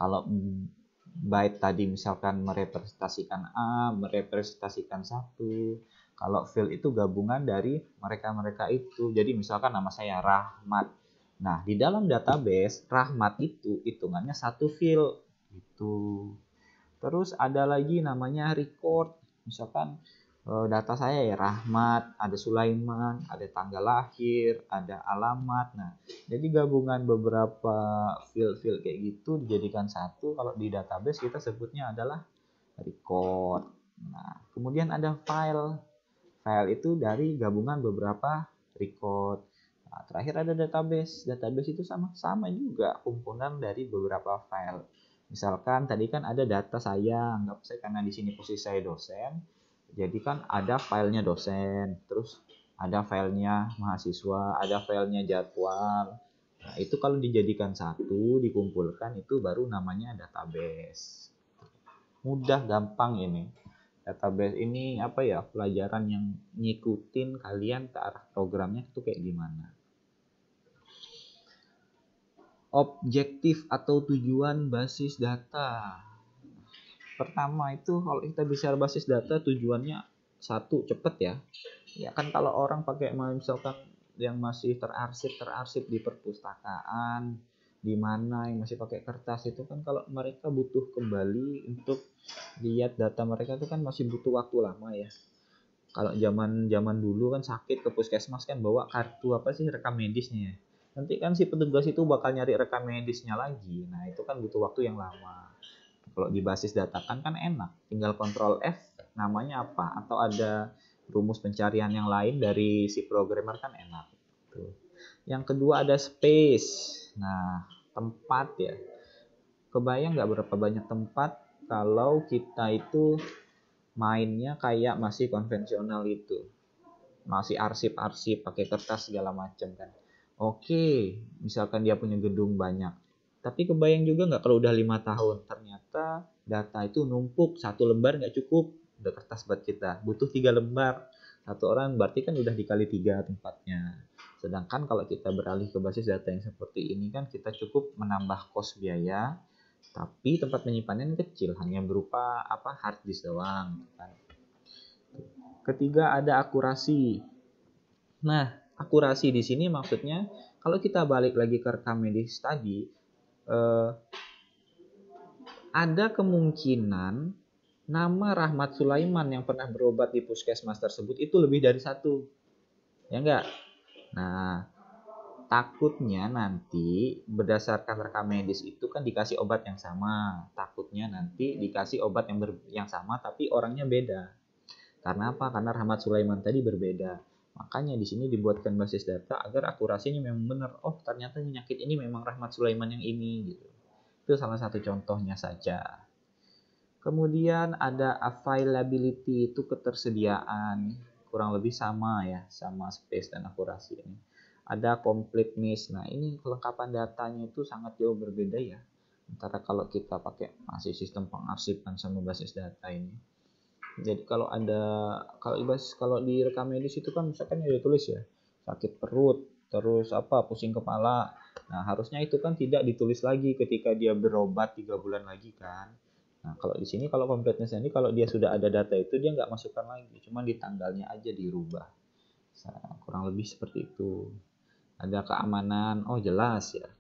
Kalau byte tadi misalkan merepresentasikan A, merepresentasikan satu. Kalau field itu gabungan dari mereka-mereka itu. Jadi misalkan nama saya Rahmat. Nah, di dalam database Rahmat itu hitungannya satu field gitu. Terus ada lagi namanya record. Misalkan data saya ya Rahmat, ada Sulaiman, ada tanggal lahir, ada alamat. Nah, jadi gabungan beberapa field-field kayak gitu dijadikan satu. Kalau di database kita sebutnya adalah record. Nah, kemudian ada file. File itu dari gabungan beberapa record. Nah, terakhir ada database. Database itu sama juga kumpulan dari beberapa file. Misalkan tadi kan ada data saya, anggap saya karena di sini posisi saya dosen, jadi kan ada filenya dosen, terus ada filenya mahasiswa, ada filenya jadwal. Nah, itu kalau dijadikan satu, dikumpulkan, itu baru namanya database. Mudah, gampang ini. Database ini apa ya, pelajaran yang ngikutin kalian ke arah programnya itu kayak gimana. Objektif atau tujuan basis data. Pertama itu kalau kita bicara basis data, tujuannya satu, cepet ya. Ya kan kalau orang pakai misalkan yang masih terarsip di perpustakaan, di mana yang masih pakai kertas itu kan kalau mereka butuh kembali untuk lihat data mereka itu kan masih butuh waktu lama ya. Kalau zaman dulu kan sakit ke puskesmas kan bawa kartu apa sih, rekam medisnya ya. Nanti kan si petugas itu bakal nyari rekam medisnya lagi. Nah, itu kan butuh waktu yang lama. Kalau di basis data kan enak, tinggal kontrol F namanya apa, atau ada rumus pencarian yang lain dari si programmer kan enak. Tuh. Yang kedua ada space. Nah, tempat ya. Kebayang nggak berapa banyak tempat kalau kita itu mainnya kayak masih konvensional itu. Masih arsip-arsip pakai kertas segala macam kan. Oke, misalkan dia punya gedung banyak. Tapi kebayang juga nggak kalau udah 5 tahun, ternyata data itu numpuk, satu lembar nggak cukup, udah kertas buat kita, butuh 3 lembar. Satu orang berarti kan udah dikali 3 tempatnya. Sedangkan kalau kita beralih ke basis data yang seperti ini kan kita cukup menambah kos biaya, tapi tempat penyimpanannya kecil, hanya berupa hard disk doang. Ketiga ada akurasi. Nah, akurasi di sini maksudnya kalau kita balik lagi ke rekam medis tadi, ada kemungkinan nama Rahmat Sulaiman yang pernah berobat di puskesmas tersebut itu lebih dari satu. Ya enggak? Nah, takutnya nanti berdasarkan rekam medis itu kan dikasih obat yang sama. Takutnya nanti dikasih obat yang sama tapi orangnya beda. Karena apa? Karena Rahmat Sulaiman tadi berbeda. Makanya di sini dibuatkan basis data agar akurasinya memang benar. Oh, ternyata penyakit ini memang Rahmat Sulaiman yang ini gitu. Itu salah satu contohnya saja. Kemudian ada availability, itu ketersediaan. Kurang lebih sama ya, sama space dan akurasi ini. Ada completeness. Nah, ini kelengkapan datanya itu sangat jauh berbeda ya. Antara kalau kita pakai masih sistem pengarsipan sama basis data ini. Jadi kalau di rekam medis itu kan misalkan ada tulis ya, sakit perut, terus pusing kepala. Nah, harusnya itu kan tidak ditulis lagi ketika dia berobat 3 bulan lagi kan. Nah, kalau di sini kalau completeness ini kalau dia sudah ada data itu dia nggak masukkan lagi, cuma di tanggalnya aja dirubah. Nah, kurang lebih seperti itu. Ada keamanan, oh jelas ya.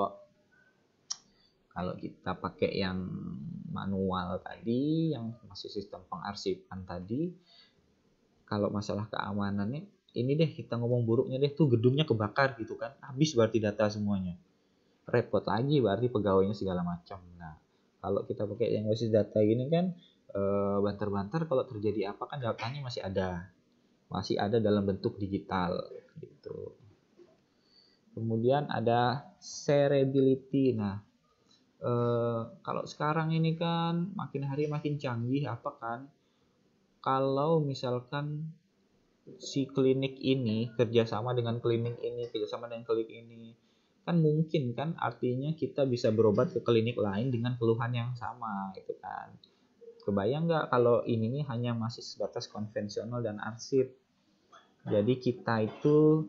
Kalau kita pakai yang manual tadi, yang masih sistem pengarsipan tadi, kalau masalah keamanannya, ini deh kita ngomong buruknya deh, tuh gedungnya kebakar gitu kan, habis berarti data semuanya. Repot lagi berarti pegawainya segala macam. Nah, kalau kita pakai yang basis data gini kan, banter-banter kalau terjadi apa kan datanya masih ada dalam bentuk digital gitu. Kemudian ada shareability. Nah, kalau sekarang ini kan makin hari makin canggih kalau misalkan si klinik ini kerjasama dengan klinik ini kan mungkin kan artinya kita bisa berobat ke klinik lain dengan keluhan yang sama gitu kan. Kebayang nggak kalau ini nih hanya masih sebatas konvensional dan arsip. Jadi kita itu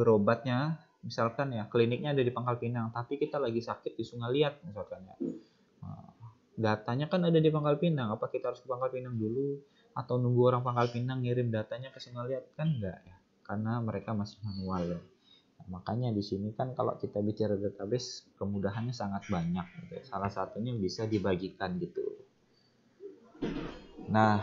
berobatnya misalkan ya kliniknya ada di Pangkal Pinang tapi kita lagi sakit di Sungai Liat misalkan ya. Nah, datanya kan ada di Pangkal Pinang, apa kita harus ke Pangkal Pinang dulu atau nunggu orang Pangkal Pinang ngirim datanya ke Singoliat? Kan enggak ya, karena mereka masih manual ya. Nah, makanya di sini kan kalau kita bicara database, kemudahannya sangat banyak gitu. Salah satunya bisa dibagikan gitu. Nah,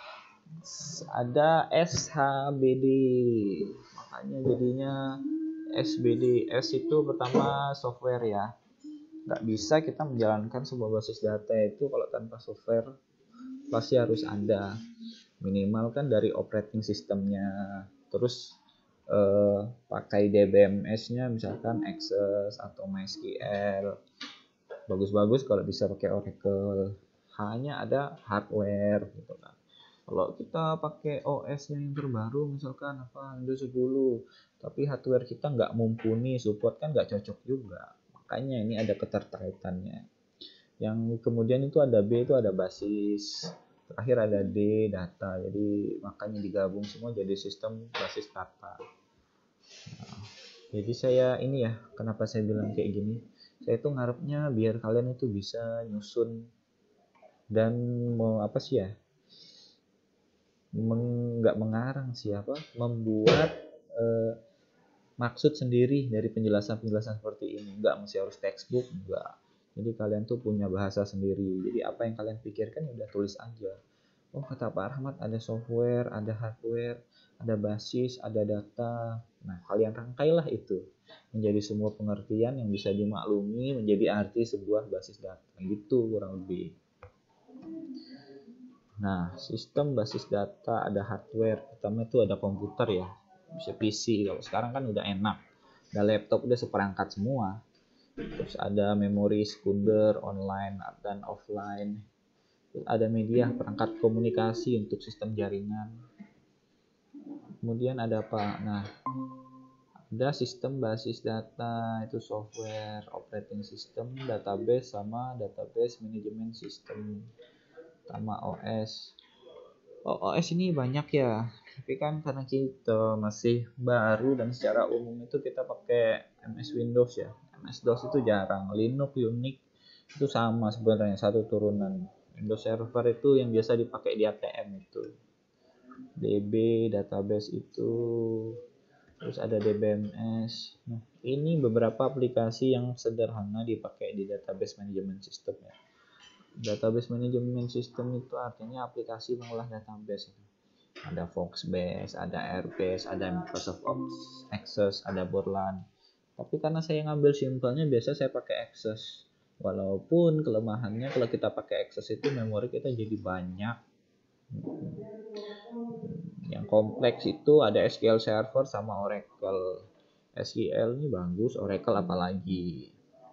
ada SHBD, makanya jadinya SBD. S itu pertama software ya, nggak bisa kita menjalankan sebuah basis data itu kalau tanpa software. Pasti harus ada minimal kan dari operating systemnya, terus pakai DBMS-nya misalkan Access atau MySQL. Bagus-bagus kalau bisa pakai Oracle. Hanya ada hardware gitu kan. Kalau kita pakai OS yang terbaru misalkan apa Windows 10, tapi hardware kita nggak mumpuni support, kan nggak cocok juga. Makanya ini ada keterkaitannya. Yang kemudian itu ada B, itu ada basis, terakhir ada D, data. Jadi makanya digabung semua jadi sistem basis data. Nah, jadi saya ini ya, kenapa saya bilang kayak gini, saya itu ngarepnya biar kalian itu bisa nyusun dan mau apa sih ya, nggak mengarang siapa, membuat maksud sendiri dari penjelasan-penjelasan seperti ini. Nggak mesti harus textbook, enggak. Jadi kalian tuh punya bahasa sendiri. Jadi apa yang kalian pikirkan udah tulis aja. Oh, kata Pak Rahmat ada software, ada hardware, ada basis, ada data. Nah, kalian rangkailah itu menjadi semua pengertian yang bisa dimaklumi menjadi arti sebuah basis data. Gitu kurang lebih. Nah, sistem basis data ada hardware. Pertama itu ada komputer ya, bisa PC. Kalau sekarang kan udah enak, ada laptop udah seperangkat semua. Terus ada memori sekunder online dan offline. Terus ada media perangkat komunikasi untuk sistem jaringan. Kemudian ada apa? Nah, ada sistem basis data, itu software, operating system, database sama database management system, sama OS. OS ini banyak ya, tapi kan karena kita masih baru dan secara umum itu kita pakai MS Windows ya. MS DOS itu jarang. Linux, Unix itu sama sebenarnya, satu turunan. Windows Server itu yang biasa dipakai di ATM itu. DB database itu, terus ada DBMS. Nah, ini beberapa aplikasi yang sederhana dipakai di database management system ya. Database management system itu artinya aplikasi mengolah database. Ada Foxbase, ada Airbase, ada Microsoft Access, ada Borland. Tapi karena saya ngambil simpelnya, biasa saya pakai Access. Walaupun kelemahannya kalau kita pakai Access itu memori kita jadi banyak. Yang kompleks itu ada SQL Server sama Oracle. SQL ini bagus, Oracle apalagi.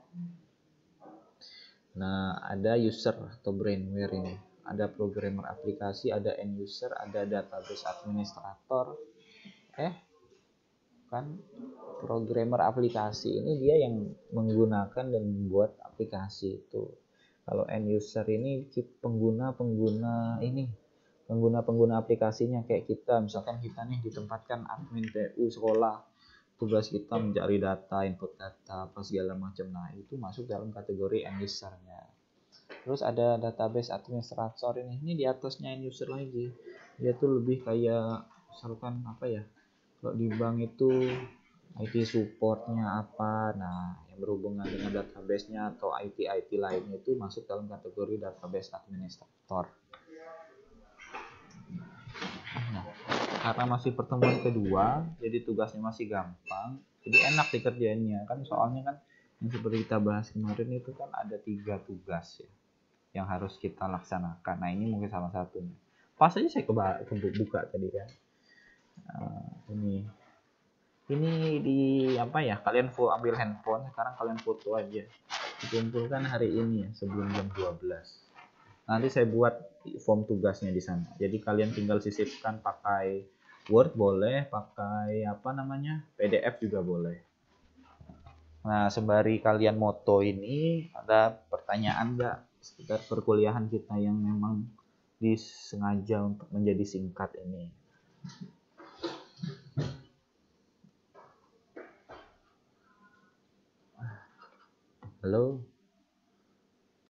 Nah, ada user atau brainware ini. Ada programmer aplikasi, ada end user, ada database administrator. Kan programmer aplikasi ini dia yang menggunakan dan membuat aplikasi itu. Kalau end user ini pengguna-pengguna ini, pengguna-pengguna aplikasinya kayak kita. Misalkan kita nih ditempatkan admin TU sekolah, tugas kita mencari data, input data, apa segala macam. Nah, itu masuk dalam kategori end usernya. Terus ada database administrator ini di atasnya end user lagi. Dia tuh lebih kayak misalkan apa ya? Kalau di bank itu IT supportnya apa, nah yang berhubungan dengan database-nya atau IT lainnya itu masuk dalam kategori database administrator. Nah, karena masih pertemuan kedua, jadi tugasnya masih gampang, jadi enak dikerjainnya kan. Soalnya kan yang seperti kita bahas kemarin itu kan ada 3 tugas ya yang harus kita laksanakan. Nah, ini mungkin salah satunya. Pas aja saya buka tadi kan. Ini di apa ya, kalian ambil handphone sekarang, kalian foto aja, dikumpulkan hari ini ya sebelum jam 12. Nanti saya buat form tugasnya di sana, jadi kalian tinggal sisipkan pakai Word boleh, pakai apa namanya PDF juga boleh. Nah, sembari kalian moto ini, ada pertanyaan nggak sekitar perkuliahan kita yang memang disengaja untuk menjadi singkat ini? Halo?